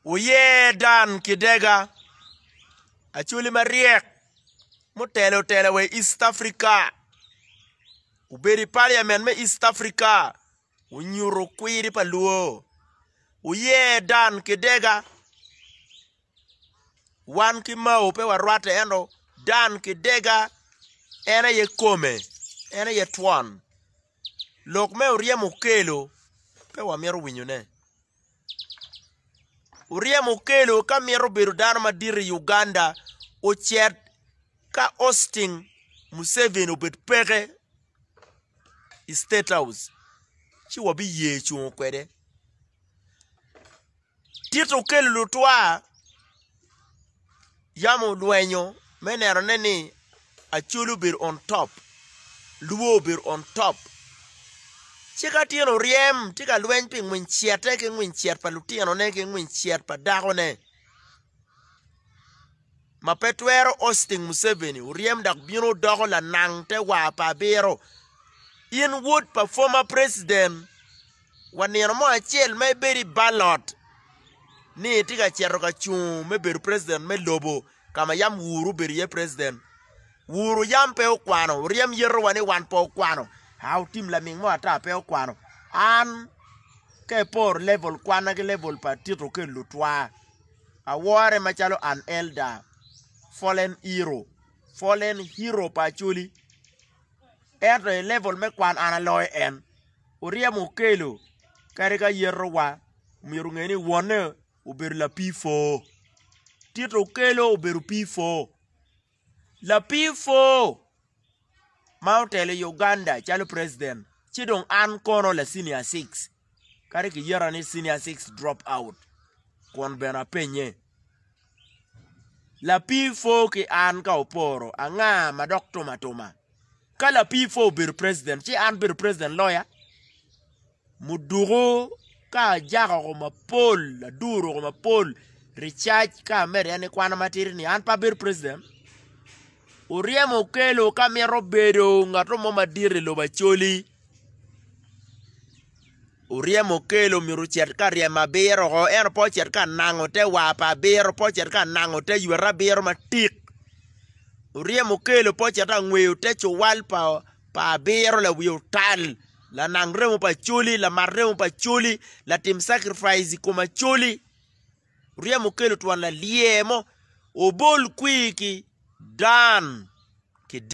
Uye dan kidega. Acoli mariek. Mutele we East Africa. Uberi parliament me East Africa. Unyuro kwiri pa luo. Uye dan kidega. Wan ki mau pe warwate endo. Dan kidega. Ena ye kome. Ena ye twan. Lok me urie mukelo. Pe wamiru winyune. Urie mukelo ka miru biru dan madiri Uganda. Ochet ka hosting Museveni ubet pere. State House. Chi wabi ye chungo kwede. Tito kelu lutwa. Yamu luenyo. Menero neni. Achulu bir on top. Luo bir on top. Chika tieno riem. Tika luen ping mwinchiate ke mwinchiat pa lutiano ne ke mwinchiat pa dago ne. Mapetwero hosting Museveni. Uriem dak bino dogo la nang te wapa bero. In wood pa former president. Wanero mo achel me beri ballot. Ni tika chero ka chung me beri president me lobo. Kama yam wuru beri ye president. Wuru yam pe okwano. Uriem yero wane wan po okwano. How team la ming mo ata pe okwano. An ke por level kwana ke level pa tito ke lutwa. Aware machalo an elder. Fallen hero. Fallen hero pa chuli. Entre level me kwan analoy en. Uriem ukelo. Karika yero wa. Mirungeni wane. Uberu la P4. Tito ukelo uberu P4. La P4. Mountele Uganda, chalo president. Chidong an kono la senior 6. Kari ki yera ni senior 6 drop out. Kon bena penye. La P4 ki an ka oporo. Anga madok toma. Ka la P4 bir president. Chi an bir president lawyer. Muduro ka jaga goma pol. La duro goma pol. Recharge ka mere yani kwana matiri ni an pa bir president. Urie mukelo kamero bedo ngato mama dire lo bacholi. Urie mukelo miru cherka rie mabero ho eno po cherka nango te wapa bero po cherka nango te yuera bero matik. Urie mukelo po cherka ngweo te chowal pa bero la wiyo tal. La nangremo pa choli, la marremo pa choli, la team sacrifice kuma choli. Urie mukelo tuwan la liemo. Obol kwiki. Dan